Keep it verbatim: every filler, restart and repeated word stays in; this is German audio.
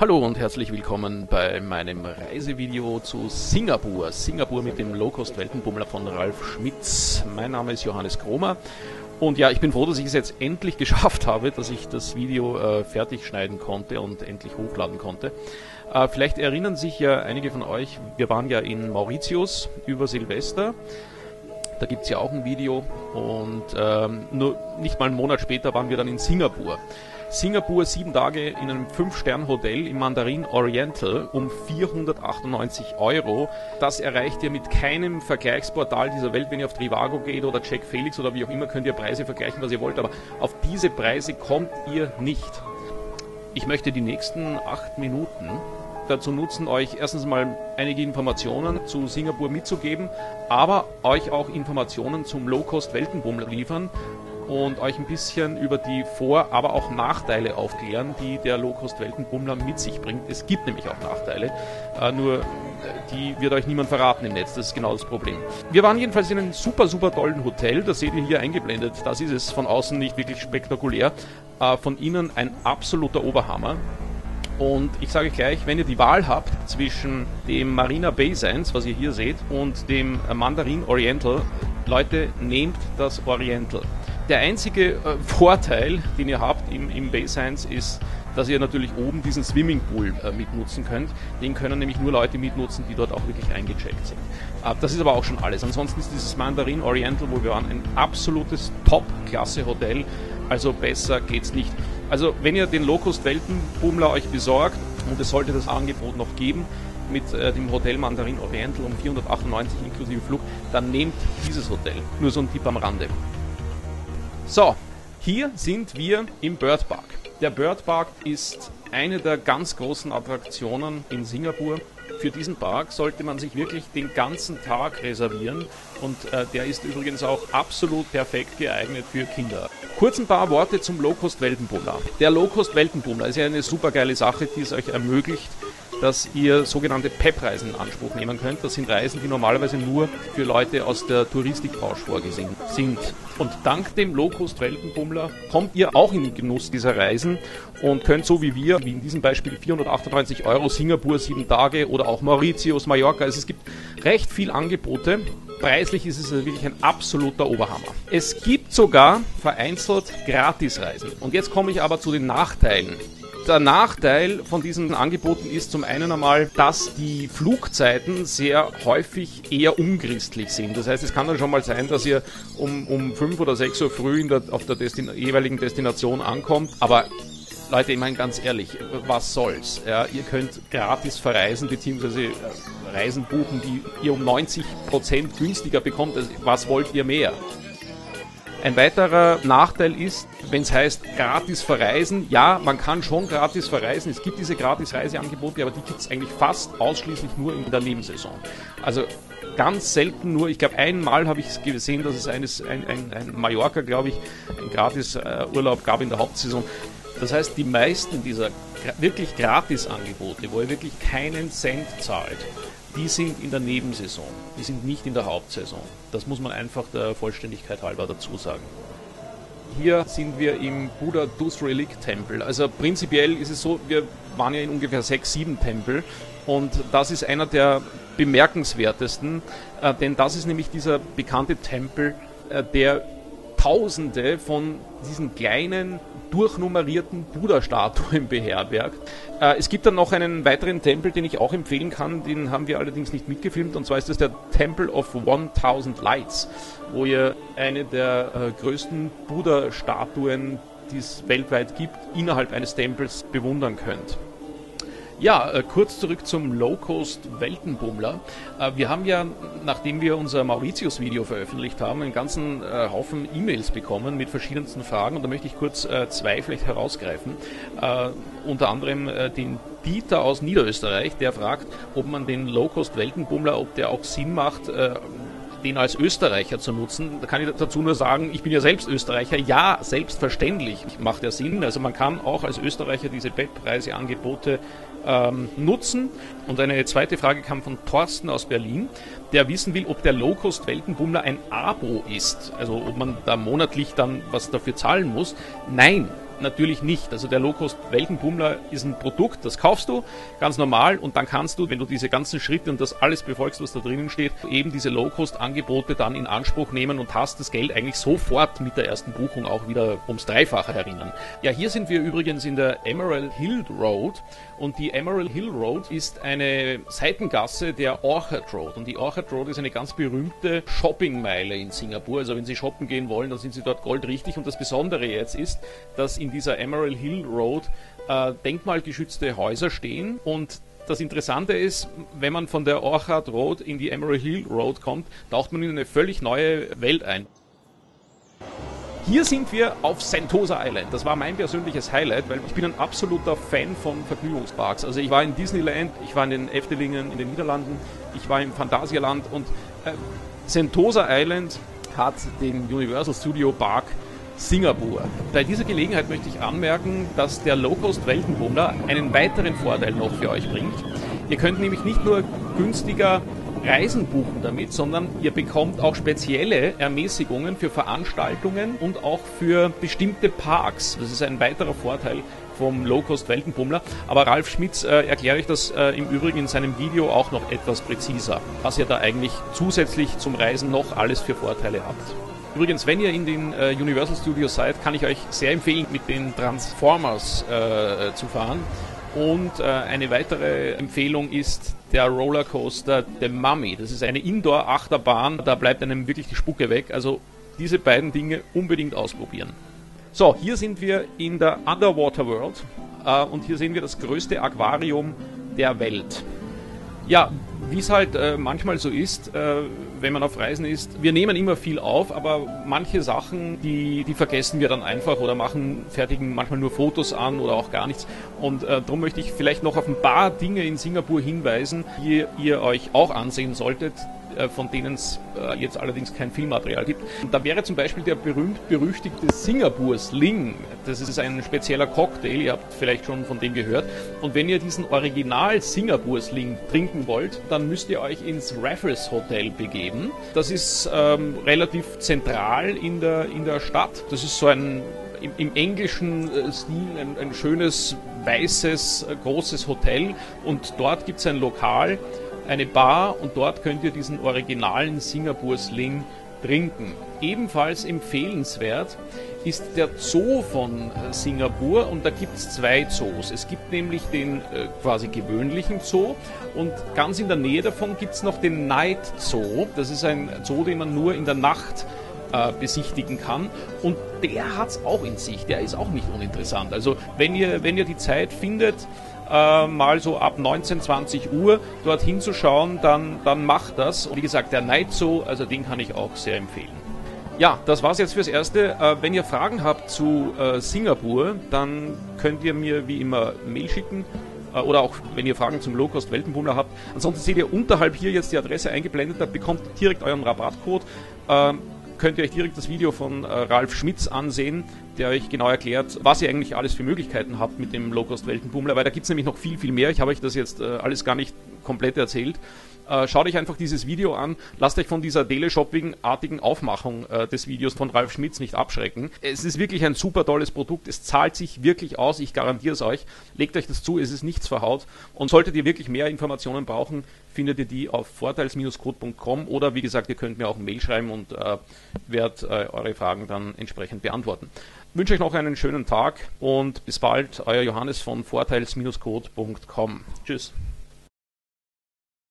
Hallo und herzlich willkommen bei meinem Reisevideo zu Singapur. Singapur mit dem Low-Cost-Weltenbummler von Ralf Schmitz. Mein Name ist Johannes Kromer und ja, ich bin froh, dass ich es jetzt endlich geschafft habe, dass ich das Video äh, fertig schneiden konnte und endlich hochladen konnte. Äh, vielleicht erinnern sich ja einige von euch, wir waren ja in Mauritius über Silvester. Da gibt es ja auch ein Video und ähm, nur nicht mal einen Monat später waren wir dann in Singapur. Singapur, sieben Tage in einem fünf Sterne Hotel im Mandarin Oriental um vierhundertachtundneunzig Euro. Das erreicht ihr mit keinem Vergleichsportal dieser Welt. Wenn ihr auf Trivago geht oder Jack Felix oder wie auch immer, könnt ihr Preise vergleichen, was ihr wollt, aber auf diese Preise kommt ihr nicht. Ich möchte die nächsten acht Minuten dazu nutzen, euch erstens mal einige Informationen zu Singapur mitzugeben, aber euch auch Informationen zum Low-Cost-Weltenbummler liefern und euch ein bisschen über die Vor-, aber auch Nachteile aufklären, die der Low-Cost-Weltenbummler mit sich bringt. Es gibt nämlich auch Nachteile, äh, nur die wird euch niemand verraten im Netz, das ist genau das Problem. Wir waren jedenfalls in einem super, super tollen Hotel, das seht ihr hier eingeblendet, das ist es, von außen nicht wirklich spektakulär, äh, von innen ein absoluter Oberhammer. Und ich sage gleich, wenn ihr die Wahl habt zwischen dem Marina Bay Sands, was ihr hier seht, und dem Mandarin Oriental, Leute, nehmt das Oriental. Der einzige äh, Vorteil, den ihr habt im, im Bay Sands, ist, dass ihr natürlich oben diesen Swimmingpool äh, mitnutzen könnt. Den können nämlich nur Leute mitnutzen, die dort auch wirklich eingecheckt sind. Äh, das ist aber auch schon alles. Ansonsten ist dieses Mandarin Oriental, wo wir waren, ein absolutes Top-Klasse-Hotel. Also besser geht's nicht. Also wenn ihr den Low-Cost-Weltenbummler euch besorgt, und es sollte das Angebot noch geben, mit äh, dem Hotel Mandarin Oriental um vierhundertachtundneunzig inklusive Flug, dann nehmt dieses Hotel. Nur so ein Tipp am Rande. So, hier sind wir im Bird Park. Der Bird Park ist eine der ganz großen Attraktionen in Singapur. Für diesen Park sollte man sich wirklich den ganzen Tag reservieren und äh, der ist übrigens auch absolut perfekt geeignet für Kinder. Kurz ein paar Worte zum Low-Cost-Weltenbummler. Der Low-Cost-Weltenbummler ist ja eine super geile Sache, die es euch ermöglicht, dass ihr sogenannte P E P-Reisen in Anspruch nehmen könnt. Das sind Reisen, die normalerweise nur für Leute aus der Touristikbranche vorgesehen sind. Und dank dem Low-Cost-Weltenbummler kommt ihr auch in den Genuss dieser Reisen und könnt so wie wir, wie in diesem Beispiel vierhundertachtundneunzig Euro, Singapur sieben Tage oder auch Mauritius, Mallorca. Also es gibt recht viel Angebote. Preislich ist es wirklich ein absoluter Oberhammer. Es gibt sogar vereinzelt Gratisreisen. Und jetzt komme ich aber zu den Nachteilen. Der Nachteil von diesen Angeboten ist zum einen einmal, dass die Flugzeiten sehr häufig eher unchristlich sind. Das heißt, es kann dann schon mal sein, dass ihr um, um fünf oder sechs Uhr früh in der, auf der Destin- jeweiligen Destination ankommt. Aber Leute, ich meine ganz ehrlich, was soll's? Ja, ihr könnt gratis verreisen bzw. Reisen buchen, die ihr um neunzig Prozent günstiger bekommt. Also, was wollt ihr mehr? Ein weiterer Nachteil ist, wenn es heißt gratis verreisen, ja, man kann schon gratis verreisen, es gibt diese gratis Reiseangebote, aber die gibt es eigentlich fast ausschließlich nur in der Nebensaison. Also ganz selten nur, ich glaube einmal habe ich es gesehen, dass es eines, ein, ein, ein Mallorca, glaube ich, ein gratis äh, Urlaub gab in der Hauptsaison. Das heißt, die meisten dieser wirklich gratis Angebote, wo ihr wirklich keinen Cent zahlt, die sind in der Nebensaison, die sind nicht in der Hauptsaison. Das muss man einfach der Vollständigkeit halber dazu sagen. Hier sind wir im Buddha Dusrelik Tempel. Also prinzipiell ist es so, wir waren ja in ungefähr sechs, sieben Tempel und das ist einer der bemerkenswertesten, äh, denn das ist nämlich dieser bekannte Tempel, äh, der Tausende von diesen kleinen, durchnummerierten Buddha-Statuen beherbergt. Äh, es gibt dann noch einen weiteren Tempel, den ich auch empfehlen kann, den haben wir allerdings nicht mitgefilmt, und zwar ist das der Temple of tausend Lights, wo ihr eine der äh, größten Buddha-Statuen, die es weltweit gibt, innerhalb eines Tempels bewundern könnt. Ja, äh, kurz zurück zum Low-Cost-Weltenbummler. Äh, wir haben ja, nachdem wir unser Mauritius-Video veröffentlicht haben, einen ganzen äh, Haufen E-Mails bekommen mit verschiedensten Fragen, und da möchte ich kurz äh, zwei vielleicht herausgreifen. Äh, unter anderem äh, den Dieter aus Niederösterreich, der fragt, ob man den Low-Cost-Weltenbummler, ob der auch Sinn macht, äh, den als Österreicher zu nutzen. Da kann ich dazu nur sagen, ich bin ja selbst Österreicher. Ja, selbstverständlich macht der Sinn. Also man kann auch als Österreicher diese P E P-Reiseangebote ähm, nutzen. Und eine zweite Frage kam von Thorsten aus Berlin, der wissen will, ob der Low-Cost-Weltenbummler ein Abo ist. Also ob man da monatlich dann was dafür zahlen muss. Nein, natürlich nicht. Also der Low-Cost-Weltenbummler ist ein Produkt, das kaufst du, ganz normal, und dann kannst du, wenn du diese ganzen Schritte und das alles befolgst, was da drinnen steht, eben diese Low-Cost-Angebote dann in Anspruch nehmen und hast das Geld eigentlich sofort mit der ersten Buchung auch wieder ums Dreifache herinnen. Ja, hier sind wir übrigens in der Emerald Hill Road, und die Emerald Hill Road ist eine Seitengasse der Orchard Road, und die Orchard Road ist eine ganz berühmte Shoppingmeile in Singapur. Also wenn Sie shoppen gehen wollen, dann sind Sie dort goldrichtig, und das Besondere jetzt ist, dass in dieser Emerald Hill Road äh, denkmalgeschützte Häuser stehen, und das Interessante ist, wenn man von der Orchard Road in die Emerald Hill Road kommt, taucht man in eine völlig neue Welt ein. Hier sind wir auf Sentosa Island. Das war mein persönliches Highlight, weil ich bin ein absoluter Fan von Vergnügungsparks. Also ich war in Disneyland, ich war in den Eftelingen in den Niederlanden, ich war im Phantasialand, und äh, Sentosa Island hat den Universal Studio Park Singapur. Bei dieser Gelegenheit möchte ich anmerken, dass der Low-Cost-Weltenbummler einen weiteren Vorteil noch für euch bringt. Ihr könnt nämlich nicht nur günstiger Reisen buchen damit, sondern ihr bekommt auch spezielle Ermäßigungen für Veranstaltungen und auch für bestimmte Parks. Das ist ein weiterer Vorteil vom Low-Cost-Weltenbummler. Aber Ralf Schmitz äh, erkläre ich das äh, im Übrigen in seinem Video auch noch etwas präziser, was ihr da eigentlich zusätzlich zum Reisen noch alles für Vorteile habt. Übrigens, wenn ihr in den äh, Universal Studios seid, kann ich euch sehr empfehlen, mit den Transformers äh, zu fahren. Und äh, eine weitere Empfehlung ist der Rollercoaster The Mummy. Das ist eine Indoor-Achterbahn, da bleibt einem wirklich die Spucke weg. Also diese beiden Dinge unbedingt ausprobieren. So, hier sind wir in der Underwater World äh, und hier sehen wir das größte Aquarium der Welt. Ja, wie es halt äh, manchmal so ist, äh, wenn man auf Reisen ist, wir nehmen immer viel auf, aber manche Sachen, die, die vergessen wir dann einfach oder machen, fertigen manchmal nur Fotos an oder auch gar nichts. Und äh, darum möchte ich vielleicht noch auf ein paar Dinge in Singapur hinweisen, die ihr euch auch ansehen solltet, von denen es äh, jetzt allerdings kein Filmmaterial gibt. Und da wäre zum Beispiel der berühmt-berüchtigte Singapur Sling. Das ist ein spezieller Cocktail, ihr habt vielleicht schon von dem gehört. Und wenn ihr diesen Original Singapur Sling trinken wollt, dann müsst ihr euch ins Raffles Hotel begeben. Das ist ähm, relativ zentral in der, in der Stadt. Das ist so ein im, im englischen äh, Stil ein, ein schönes, weißes, äh, großes Hotel, und dort gibt es ein Lokal, eine Bar, und dort könnt ihr diesen originalen Singapur Sling trinken. Ebenfalls empfehlenswert ist der Zoo von Singapur, und da gibt es zwei Zoos. Es gibt nämlich den äh, quasi gewöhnlichen Zoo, und ganz in der Nähe davon gibt es noch den Night Zoo. Das ist ein Zoo, den man nur in der Nacht äh, besichtigen kann, und der hat es auch in sich. Der ist auch nicht uninteressant. Also wenn ihr, wenn ihr die Zeit findet, Äh, mal so ab neunzehn, zwanzig Uhr dorthin zu schauen, dann, dann macht das. Und wie gesagt, der Night Zoo, also den kann ich auch sehr empfehlen. Ja, das war's jetzt fürs Erste. Äh, wenn ihr Fragen habt zu äh, Singapur, dann könnt ihr mir wie immer Mail schicken. Äh, oder auch, wenn ihr Fragen zum Low-Cost-Weltenbummler habt. Ansonsten seht ihr unterhalb hier jetzt die Adresse eingeblendet, da bekommt ihr direkt euren Rabattcode. Äh, könnt ihr euch direkt das Video von äh, Ralf Schmitz ansehen, der euch genau erklärt, was ihr eigentlich alles für Möglichkeiten habt mit dem Low-Cost-Weltenbummler, weil da gibt es nämlich noch viel, viel mehr. Ich habe euch das jetzt äh, alles gar nicht komplett erzählt. Äh, schaut euch einfach dieses Video an, lasst euch von dieser Teleshopping-artigen Aufmachung äh, des Videos von Ralf Schmitz nicht abschrecken. Es ist wirklich ein super tolles Produkt, es zahlt sich wirklich aus, ich garantiere es euch. Legt euch das zu, es ist nichts verhaut, und solltet ihr wirklich mehr Informationen brauchen, findet ihr die auf vorteils code punkt com, oder wie gesagt, ihr könnt mir auch eine Mail schreiben und äh, werde äh, eure Fragen dann entsprechend beantworten. Ich wünsche euch noch einen schönen Tag und bis bald, euer Johannes von vorteils code punkt com. Tschüss.